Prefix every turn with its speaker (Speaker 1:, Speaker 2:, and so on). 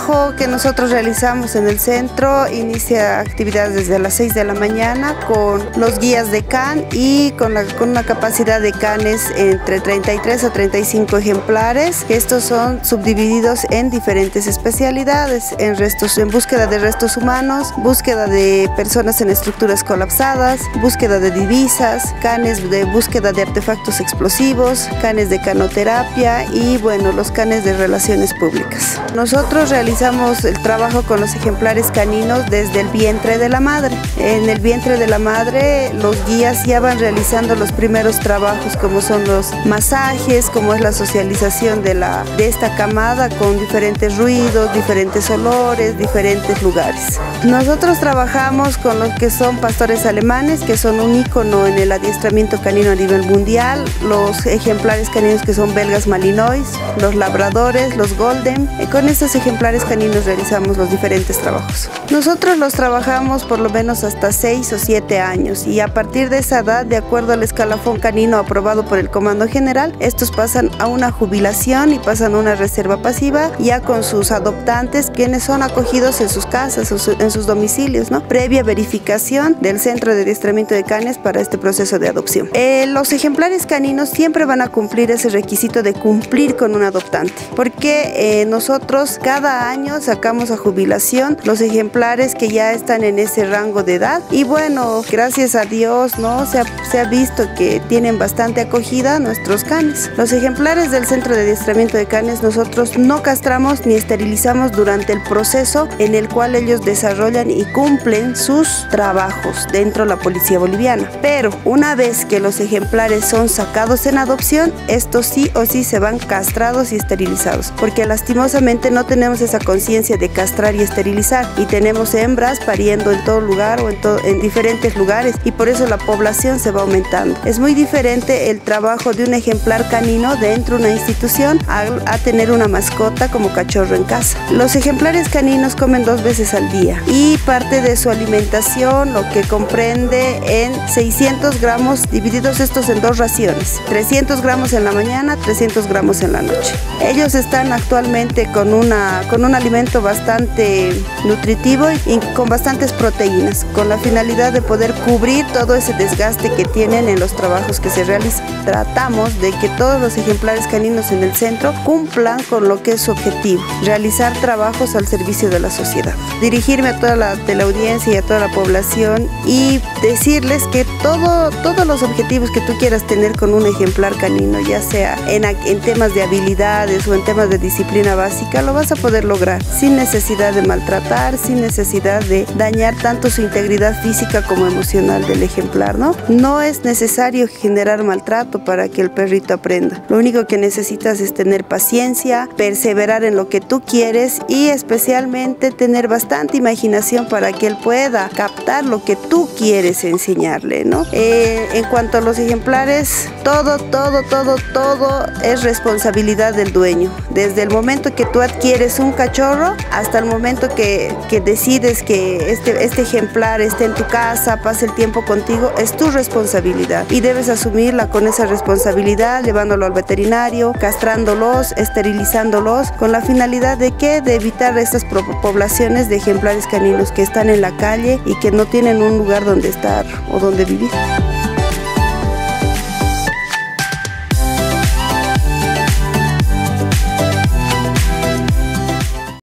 Speaker 1: trabajo que nosotros realizamos en el centro inicia actividades desde las 6 de la mañana con los guías de can y con una capacidad de canes entre 33 a 35 ejemplares. Estos son subdivididos en diferentes especialidades, en búsqueda de restos humanos, búsqueda de personas en estructuras colapsadas, búsqueda de divisas, canes de búsqueda de artefactos explosivos, canes de canoterapia y bueno, los canes de relaciones públicas. Nosotros realizamos el trabajo con los ejemplares caninos desde el vientre de la madre. En el vientre de la madre los guías ya van realizando los primeros trabajos como son los masajes, como es la socialización de esta camada con diferentes ruidos, diferentes olores, diferentes lugares. Nosotros trabajamos con los que son pastores alemanes, que son un ícono en el adiestramiento canino a nivel mundial, los ejemplares caninos que son belgas malinois, los labradores, los golden. Con estos ejemplares caninos realizamos los diferentes trabajos. Nosotros los trabajamos por lo menos hasta 6 o 7 años y a partir de esa edad, de acuerdo al escalafón canino aprobado por el Comando General, estos pasan a una jubilación y pasan a una reserva pasiva ya con sus adoptantes, quienes son acogidos en sus casas, en sus domicilios, ¿no? Previa verificación del Centro de Adiestramiento de Canes para este proceso de adopción. Los ejemplares caninos siempre van a cumplir ese requisito de cumplir con un adoptante, porque nosotros cada año sacamos a jubilación los ejemplares que ya están en ese rango de edad y bueno, gracias a Dios, ¿no? Se ha visto que tienen bastante acogida nuestros canes. Los ejemplares del Centro de Adiestramiento de Canes nosotros no castramos ni esterilizamos durante el proceso en el cual ellos desarrollan y cumplen sus trabajos dentro de la policía boliviana. Pero una vez que los ejemplares son sacados en adopción, estos sí o sí se van castrados y esterilizados, porque lastimosamente no tenemos esa conciencia de castrar y esterilizar y tenemos hembras pariendo en todo lugar o en diferentes lugares y por eso la población se va aumentando. Es muy diferente el trabajo de un ejemplar canino dentro de una institución a tener una mascota como cachorro en casa. Los ejemplares caninos comen 2 veces al día y parte de su alimentación lo que comprende en 600 gramos divididos estos en 2 raciones, 300 gramos en la mañana, 300 gramos en la noche. Ellos están actualmente con un alimento bastante nutritivo y con bastantes proteínas, con la finalidad de poder cubrir todo ese desgaste que tienen en los trabajos que se realizan. Tratamos de que todos los ejemplares caninos en el centro cumplan con lo que es su objetivo, realizar trabajos al servicio de la sociedad. Dirigirme a toda la teleaudiencia y a toda la población y decirles que todos los objetivos que tú quieras tener con un ejemplar canino, ya sea en temas de habilidades o en temas de disciplina básica, lo vas a poder lograr sin necesidad de maltratar, sin necesidad de dañar tanto su integridad física como emocional del ejemplar, ¿no? No es necesario generar maltrato para que el perrito aprenda. Lo único que necesitas es tener paciencia, perseverar en lo que tú quieres y especialmente tener bastante imaginación para que él pueda captar lo que tú quieres enseñarle, ¿no? En cuanto a los ejemplares, todo es responsabilidad del dueño. Desde el momento que tú adquieres un cachorro hasta el momento que decides que este ejemplar esté en tu casa, pase el tiempo contigo, es tu responsabilidad y debes asumirla con esa responsabilidad, llevándolo al veterinario, castrándolos, esterilizándolos, con la finalidad de ¿qué? De evitar estas poblaciones de ejemplares caninos que están en la calle y que no tienen un lugar donde estar o donde vivir.